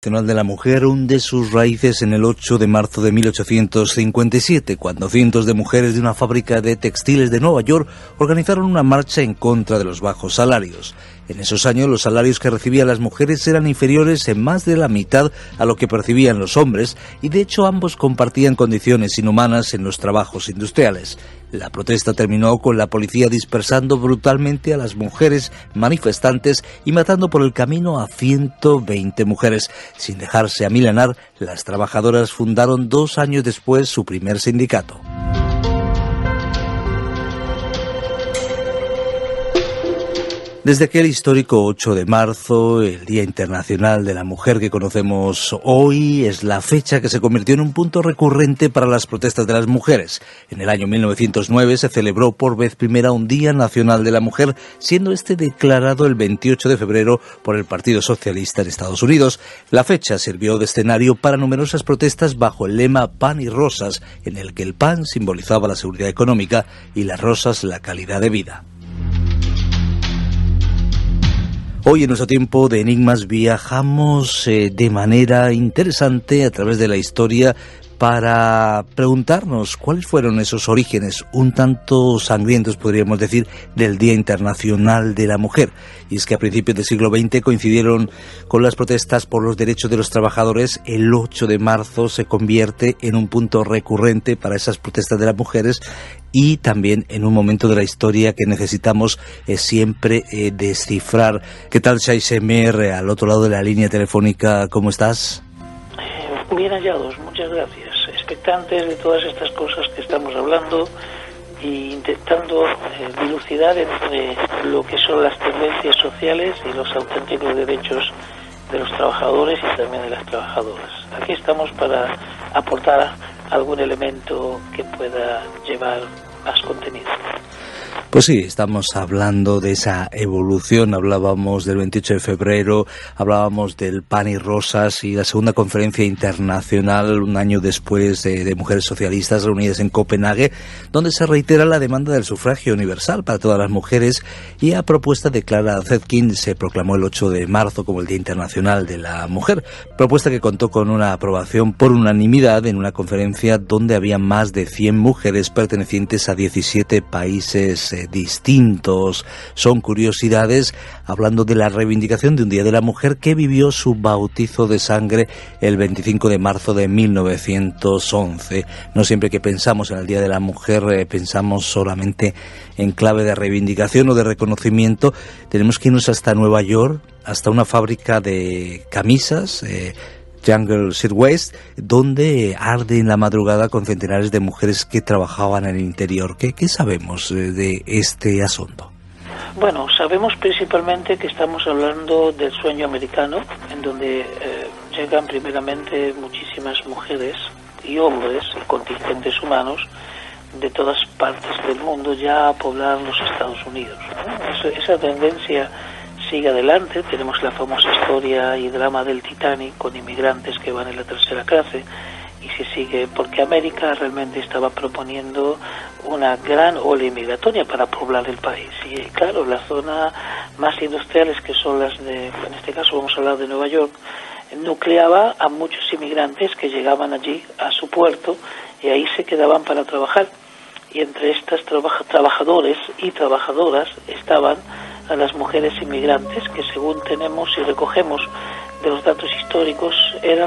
Nacional de la Mujer hunde sus raíces en el 8 de marzo de 1857, cuando cientos de mujeres de una fábrica de textiles de Nueva York organizaron una marcha en contra de los bajos salarios. En esos años, los salarios que recibían las mujeres eran inferiores en más de la mitad a lo que percibían los hombres, y de hecho ambos compartían condiciones inhumanas en los trabajos industriales. La protesta terminó con la policía dispersando brutalmente a las mujeres manifestantes y matando por el camino a 120 mujeres. Sin dejarse amilanar, las trabajadoras fundaron 2 años después su primer sindicato. Desde aquel histórico 8 de marzo, el Día Internacional de la Mujer que conocemos hoy es la fecha que se convirtió en un punto recurrente para las protestas de las mujeres. En el año 1909 se celebró por vez primera un Día Nacional de la Mujer, siendo este declarado el 28 de febrero por el Partido Socialista en Estados Unidos. La fecha sirvió de escenario para numerosas protestas bajo el lema Pan y Rosas, en el que el pan simbolizaba la seguridad económica y las rosas la calidad de vida. Hoy en nuestro tiempo de enigmas viajamos de manera interesante a través de la historia para preguntarnos cuáles fueron esos orígenes un tanto sangrientos, podríamos decir, del Día Internacional de la Mujer. Y es que a principios del siglo XX coincidieron con las protestas por los derechos de los trabajadores. El 8 de marzo se convierte en un punto recurrente para esas protestas de las mujeres y también en un momento de la historia que necesitamos siempre descifrar. ¿Qué tal, Shai Semer, al otro lado de la línea telefónica? ¿Cómo estás? Bien hallados, muchas gracias. Expectantes de todas estas cosas que estamos hablando e intentando dilucidar entre lo que son las tendencias sociales y los auténticos derechos de los trabajadores y también de las trabajadoras. Aquí estamos para aportar algún elemento que pueda llevar más contenido. Pues sí, estamos hablando de esa evolución. Hablábamos del 28 de febrero, hablábamos del pan y rosas y la segunda conferencia internacional, un año después, de mujeres socialistas reunidas en Copenhague, donde se reitera la demanda del sufragio universal para todas las mujeres, y a propuesta de Clara Zetkin se proclamó el 8 de marzo como el Día Internacional de la Mujer, propuesta que contó con una aprobación por unanimidad en una conferencia donde había más de 100 mujeres pertenecientes a 17 países distintos. Son curiosidades hablando de la reivindicación de un Día de la Mujer que vivió su bautizo de sangre el 25 de marzo de 1911. No siempre que pensamos en el Día de la Mujer pensamos solamente en clave de reivindicación o de reconocimiento. Tenemos que irnos hasta Nueva York, hasta una fábrica de camisas, Jungle Shirtwaist, donde arde en la madrugada con centenares de mujeres que trabajaban en el interior. ¿Qué sabemos de este asunto? Bueno, sabemos principalmente que estamos hablando del sueño americano, en donde llegan primeramente muchísimas mujeres y hombres y contingentes humanos de todas partes del mundo ya a poblar los Estados Unidos, ¿no? Esa tendencia sigue adelante. Tenemos la famosa historia y drama del Titanic con inmigrantes que van en la tercera clase, y se sigue porque América realmente estaba proponiendo una gran ola inmigratoria para poblar el país. Y claro, la zona más industriales, que son las de, en este caso vamos a hablar de Nueva York, nucleaba a muchos inmigrantes que llegaban allí a su puerto y ahí se quedaban para trabajar. Y entre estas trabajadores y trabajadoras estaban a las mujeres inmigrantes, que según tenemos y recogemos de los datos históricos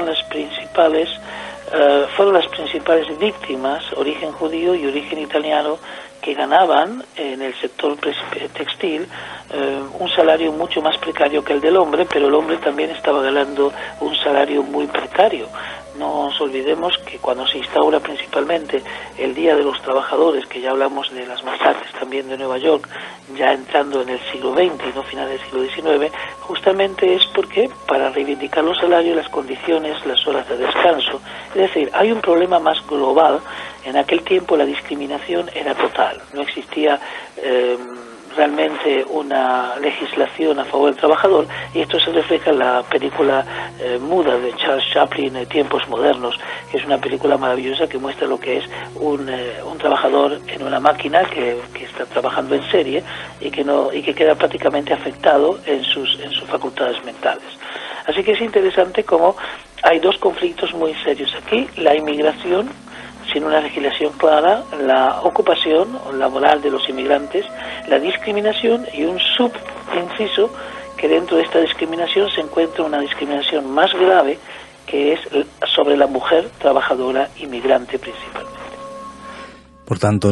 fueron las principales víctimas, origen judío y origen italiano, que ganaban en el sector textil un salario mucho más precario que el del hombre, pero el hombre también estaba ganando un salario muy precario. No nos olvidemos que cuando se instaura principalmente el Día de los Trabajadores, que ya hablamos de las masacres también de Nueva York, ya entrando en el siglo XX y no final del siglo XIX, justamente es porque para reivindicar los salarios, las condiciones, las horas de descanso. Es decir, hay un problema más global. En aquel tiempo la discriminación era total, no existía realmente una legislación a favor del trabajador, y esto se refleja en la película muda de Charles Chaplin, Tiempos Modernos, que es una película maravillosa que muestra lo que es un trabajador en una máquina que está trabajando en serie y que queda prácticamente afectado en sus facultades mentales. Así que es interesante cómo hay dos conflictos muy serios aquí: la inmigración sin una legislación clara, la ocupación laboral de los inmigrantes, la discriminación, y un subinciso que dentro de esta discriminación se encuentra una discriminación más grave, que es sobre la mujer trabajadora inmigrante principalmente. Por tanto,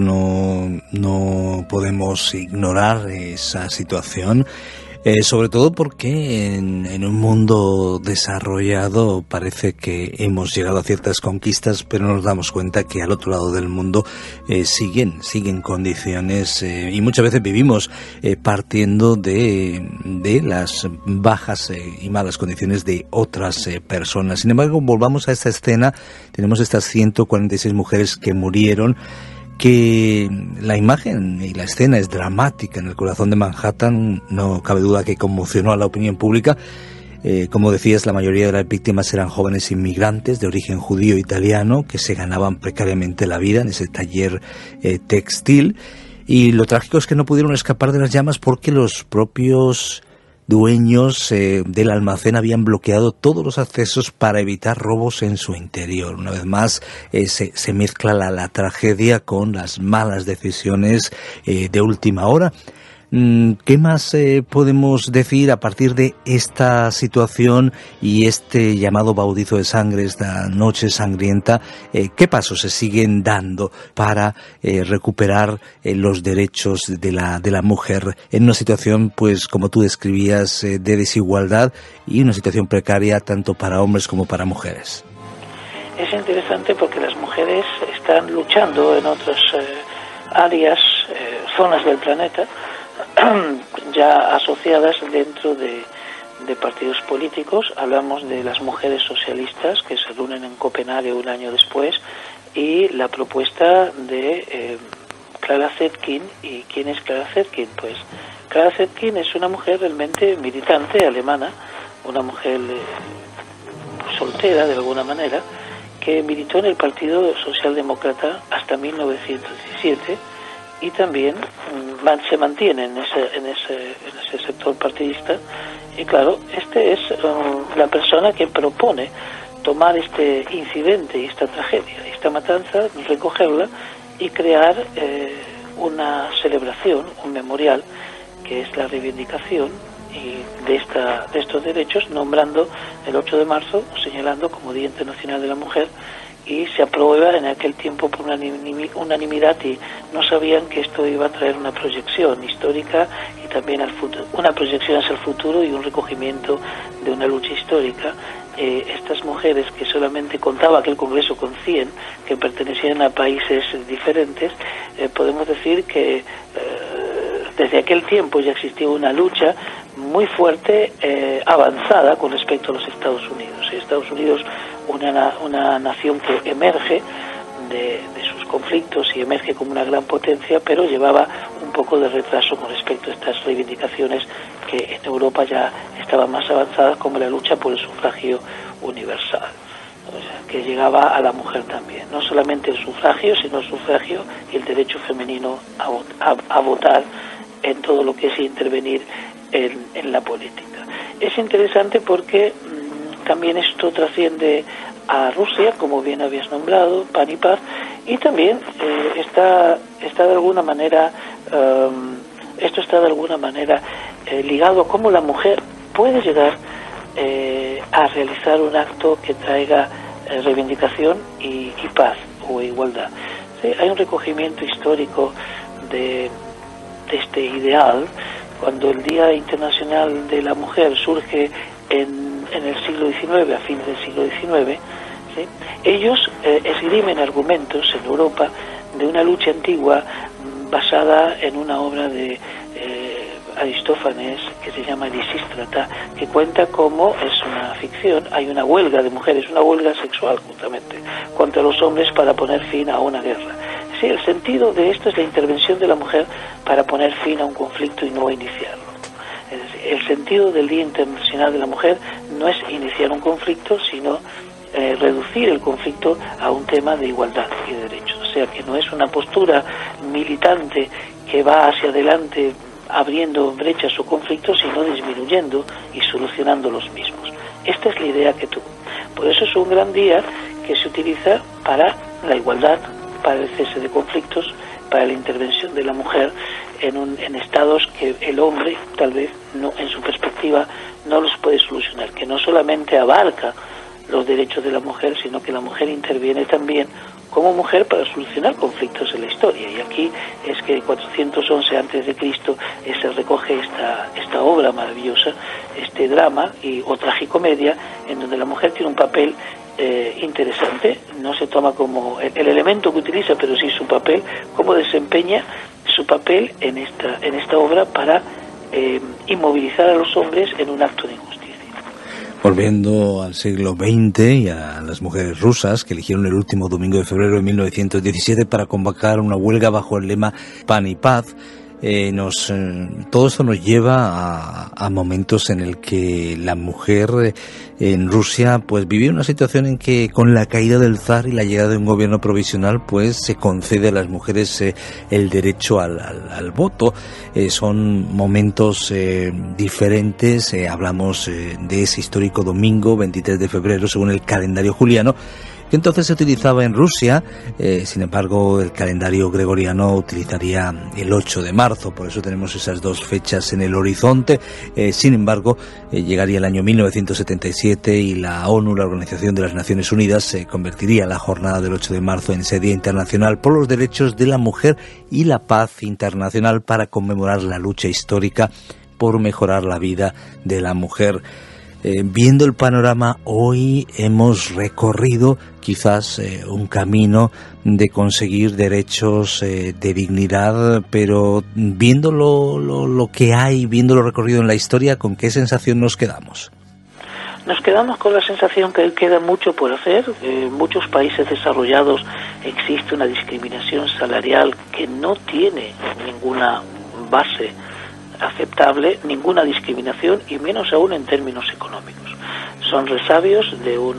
no podemos ignorar esa situación, sobre todo porque en un mundo desarrollado parece que hemos llegado a ciertas conquistas, pero nos damos cuenta que al otro lado del mundo siguen condiciones, y muchas veces vivimos partiendo de las bajas y malas condiciones de otras personas. Sin embargo, volvamos a esta escena. Tenemos estas 146 mujeres que murieron, que la imagen y la escena es dramática en el corazón de Manhattan. No cabe duda que conmocionó a la opinión pública. Como decías, la mayoría de las víctimas eran jóvenes inmigrantes de origen judío italiano que se ganaban precariamente la vida en ese taller textil, y lo trágico es que no pudieron escapar de las llamas porque los propios dueños del almacén habían bloqueado todos los accesos para evitar robos en su interior. Una vez más se mezcla la tragedia con las malas decisiones de última hora. ¿Qué más podemos decir a partir de esta situación y este llamado bautizo de sangre, esta noche sangrienta? ¿Qué pasos se siguen dando para recuperar los derechos de la mujer en una situación, pues como tú describías, de desigualdad y una situación precaria tanto para hombres como para mujeres? Es interesante porque las mujeres están luchando en otras áreas, zonas del planeta, ya asociadas dentro de partidos políticos. Hablamos de las mujeres socialistas que se reúnen en Copenhague un año después, y la propuesta de Clara Zetkin. ¿Y quién es Clara Zetkin? Pues Clara Zetkin es una mujer realmente militante alemana, una mujer soltera de alguna manera, que militó en el Partido Socialdemócrata hasta 1917, y también se mantiene en ese sector partidista. Y claro, este es la persona que propone tomar este incidente y esta tragedia, esta matanza, recogerla y crear una celebración, un memorial, que es la reivindicación de estos derechos, nombrando el 8 de marzo, señalando como Día Internacional de la Mujer, y se aprueba en aquel tiempo por unanimidad, y no sabían que esto iba a traer una proyección histórica y también al futuro, una proyección hacia el futuro y un recogimiento de una lucha histórica. Estas mujeres, que solamente contaba aquel Congreso con 100, que pertenecían a países diferentes, podemos decir que desde aquel tiempo ya existía una lucha muy fuerte, avanzada con respecto a los Estados Unidos. Estados Unidos, una nación que emerge de sus conflictos y emerge como una gran potencia, pero llevaba un poco de retraso con respecto a estas reivindicaciones que en Europa ya estaban más avanzadas, como la lucha por el sufragio universal, o sea, que llegaba a la mujer también, no solamente el sufragio, sino el sufragio y el derecho femenino a votar en todo lo que es intervenir en la política. Es interesante porque también esto trasciende a Rusia, como bien habías nombrado, Pan y Paz, y también está de alguna manera, esto está de alguna manera ligado a cómo la mujer puede llegar a realizar un acto que traiga reivindicación y paz o igualdad. ¿Sí? Hay un recogimiento histórico de este ideal. Cuando el Día Internacional de la Mujer surge en el siglo XIX, a fines del siglo XIX, ¿sí? Ellos esgrimen argumentos en Europa de una lucha antigua basada en una obra de Aristófanes que se llama Lisístrata, que cuenta cómo es una ficción, hay una huelga de mujeres, una huelga sexual justamente, contra los hombres para poner fin a una guerra. Sí, el sentido de esto es la intervención de la mujer para poner fin a un conflicto y no iniciarlo. Es decir, el sentido del Día Internacional de la Mujer no es iniciar un conflicto, sino reducir el conflicto a un tema de igualdad y de derechos. O sea, que no es una postura militante que va hacia adelante abriendo brechas o conflictos, sino disminuyendo y solucionando los mismos. Esta es la idea que tuvo. Por eso es un gran día que se utiliza para la igualdad, para el cese de conflictos, para la intervención de la mujer en estados que el hombre tal vez no, en su perspectiva, no los puede solucionar, que no solamente abarca los derechos de la mujer, sino que la mujer interviene también como mujer para solucionar conflictos en la historia. Y aquí es que 411 a.C. se recoge esta obra maravillosa, este drama o tragicomedia, en donde la mujer tiene un papel interesante. No se toma como el elemento que utiliza, pero sí su papel, cómo desempeña su papel en esta obra para inmovilizar a los hombres en un acto de injusticia. Volviendo al siglo XX y a las mujeres rusas que eligieron el último domingo de febrero de 1917 para convocar una huelga bajo el lema Pan y Paz, todo esto nos lleva a momentos en el que la mujer en Rusia pues vivía una situación en que con la caída del zar y la llegada de un gobierno provisional pues se concede a las mujeres el derecho al voto. Son momentos diferentes. Hablamos de ese histórico domingo 23 de febrero según el calendario juliano, que entonces se utilizaba en Rusia. Sin embargo, el calendario gregoriano utilizaría el 8 de marzo, por eso tenemos esas dos fechas en el horizonte. Sin embargo, llegaría el año 1977 y la ONU, la Organización de las Naciones Unidas, convertiría la jornada del 8 de marzo en ese Día Internacional por los Derechos de la Mujer y la Paz Internacional para conmemorar la lucha histórica por mejorar la vida de la mujer. Viendo el panorama, hoy hemos recorrido quizás un camino de conseguir derechos de dignidad, pero viendo lo que hay, viendo lo recorrido en la historia, ¿con qué sensación nos quedamos? Nos quedamos con la sensación que queda mucho por hacer. En muchos países desarrollados existe una discriminación salarial que no tiene ninguna base aceptable, ninguna discriminación, y menos aún en términos económicos. Son resabios de un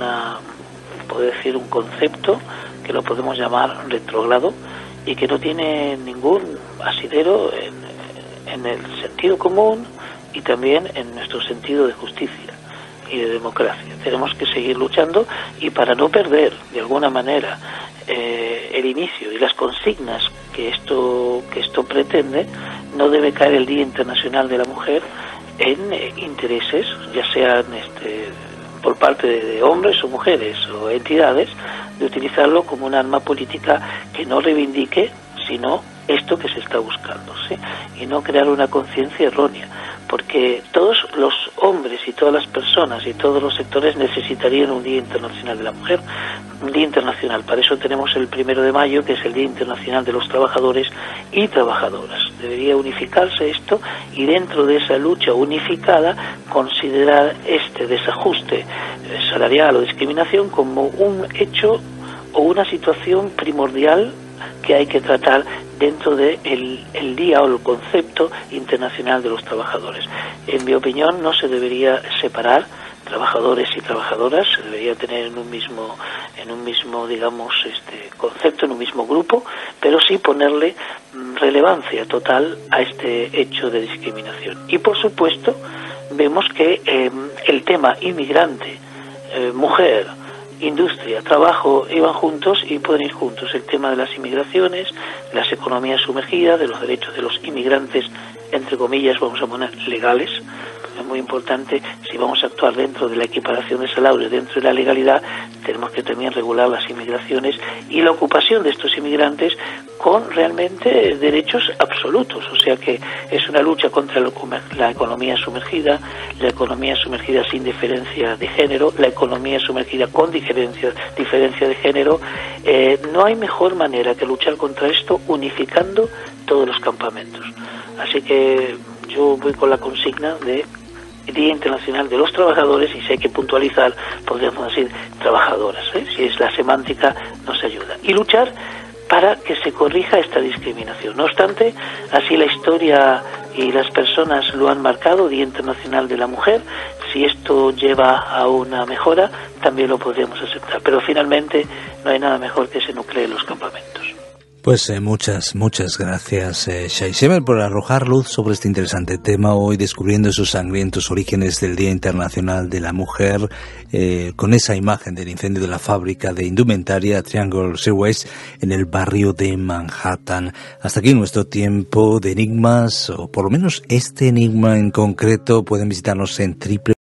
concepto que lo podemos llamar retrógrado y que no tiene ningún asidero en el sentido común y también en nuestro sentido de justicia y de democracia. Tenemos que seguir luchando, y para no perder de alguna manera el inicio y las consignas que esto pretende, no debe caer el Día Internacional de la Mujer en intereses, ya sean por parte de hombres o mujeres o entidades, de utilizarlo como un arma política que no reivindique sino esto que se está buscando, ¿sí? Y no crear una conciencia errónea, porque todos los hombres y todas las personas y todos los sectores necesitarían un Día Internacional de la Mujer, un día internacional. Para eso tenemos el 1 de mayo, que es el Día Internacional de los Trabajadores y Trabajadoras. Debería unificarse esto, y dentro de esa lucha unificada considerar este desajuste salarial o discriminación como un hecho o una situación primordial que hay que tratar dentro de el día o el concepto internacional de los trabajadores. En mi opinión, no se debería separar trabajadores y trabajadoras, se debería tener en un mismo digamos concepto, en un mismo grupo, pero sí ponerle relevancia total a este hecho de discriminación. Y por supuesto vemos que el tema inmigrante, mujer, industria, trabajo, iban juntos y pueden ir juntos. El tema de las inmigraciones, las economías sumergidas, de los derechos de los inmigrantes, entre comillas, vamos a poner legales. Es muy importante, si vamos a actuar dentro de la equiparación de salarios, dentro de la legalidad, tenemos que también regular las inmigraciones y la ocupación de estos inmigrantes con realmente derechos absolutos. O sea que es una lucha contra la economía sumergida sin diferencia de género, la economía sumergida con diferencia de género. No hay mejor manera que luchar contra esto unificando todos los campamentos. Así que yo voy con la consigna de Día Internacional de los Trabajadores, y si hay que puntualizar, podríamos decir trabajadoras, si es la semántica, nos ayuda. Y luchar para que se corrija esta discriminación. No obstante, así la historia y las personas lo han marcado, Día Internacional de la Mujer. Si esto lleva a una mejora, también lo podríamos aceptar. Pero finalmente no hay nada mejor que se nuclee en los campamentos. Pues muchas gracias, Shai Shemer, por arrojar luz sobre este interesante tema, hoy descubriendo esos sangrientos orígenes del Día Internacional de la Mujer, con esa imagen del incendio de la fábrica de indumentaria Triangle Shirtwaist en el barrio de Manhattan. Hasta aquí nuestro tiempo de enigmas, o por lo menos este enigma en concreto. Pueden visitarnos en